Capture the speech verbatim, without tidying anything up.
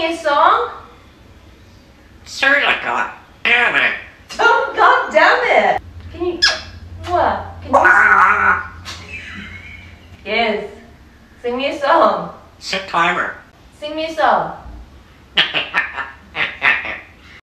me a song? Certainly, God damn it. Oh, God damn it! Can you... What? Can you... Yes. Sing me a song. Set timer. Sing me a song.